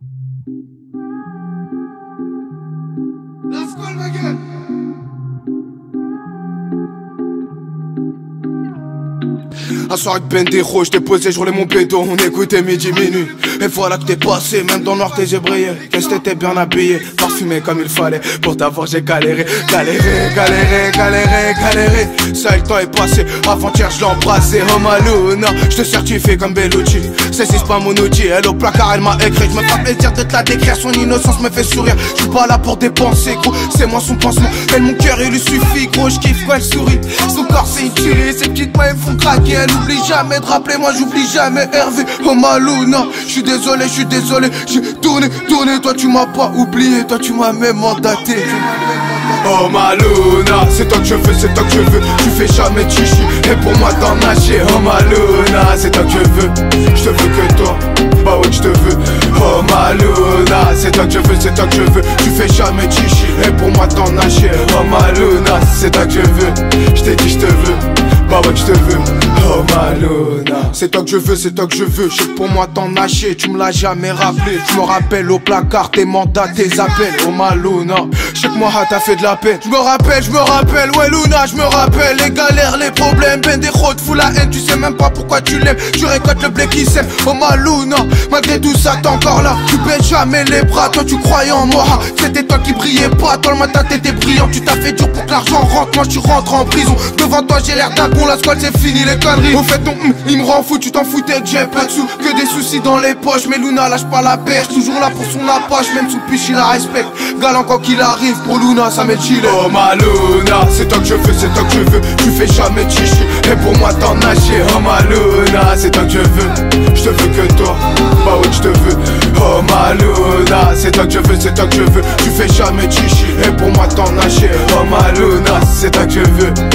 La squale, ma gueule. Un soir avec Bendero, j't'ai posé, j'roulais mon béton, on écoutait midi minuit. Et voilà que t'es passé, même dans le noir tes yeux brillaient. Qu'est-ce que t'étais bien habillé, parfumé comme il fallait. Pour t'avoir j'ai galéré, galéré. Ça le temps est passé, avant-hier je l'ai embrassé. Oh Maluna, j'te certifie comme Bellucci. C'est pas mon outil, elle au placard elle m'a écrit. J'me fais plaisir de te la décrire, son innocence me fait sourire. J'suis pas là pour dépenser gros, c'est moi son pansement. Elle mon cœur il lui suffit gros, j'kiffe quand elle sourit. Son corps c'est une tuerie, ses petites mains me font craquer. Elle oublie jamais de rappeler, moi j'oublie jamais Hervé. Oh Maluna, j'suis désolé, j'ai tourné, toi tu m'as pas oublié, toi tu m'as même mandaté. Oh Maluna, c'est toi que je veux, tu fais jamais de chichi. Et pour moi t'en nager, oh Maluna, c'est toi que je veux que toi, bah ouais que je te veux. Oh Maluna, c'est toi que je veux, tu fais jamais de chichi. Et pour moi t'en nager, oh Maluna, c'est toi que je veux, je t'ai dit je te veux, bah ouais que je te veux. Oh Maluna, c'est toi que je veux, je sais que pour moi t'en nager, tu me l'as jamais rappelé. Je me rappelle au placard tes mandats, tes appels. Oh Maluna, je sais que moi t'as fait de la peine. Je me rappelle, ouais Luna, je me rappelle les galères, les problèmes, Bendero te fout la haine, tu sais même pas pourquoi tu l'aimes, tu récoltes le blé qui sème. Oh Maluna, malgré tout ça t'es encore là, tu baisses jamais les bras, toi tu croyais en moi, c'était toi qui brillais pas, toi le matin t'étais brillant, tu t'as fait dur pour que l'argent rentre, moi tu rentres en prison, devant toi j'ai l'air d'un con, la squale c'est fini les conneries. Au fait ton il me rend fou, tu t'en foutais que j'ai pas de sous, que des soucis dans les poches, mais Luna lâche pas la perche, toujours là pour son approche, même sous piche il la respecte, galant quand qu'il arrive, pour Luna ça m'est chillé. Oh Maluna, c'est toi que je veux, tu fais jamais de chichi, et pour moi t'en nager. Oh Maluna, c'est toi que je te veux que toi, bah ouais que je te veux. Oh Maluna, c'est toi que je veux, tu fais jamais de chichi, et pour moi t'en nager. Oh Maluna, c'est toi que je veux.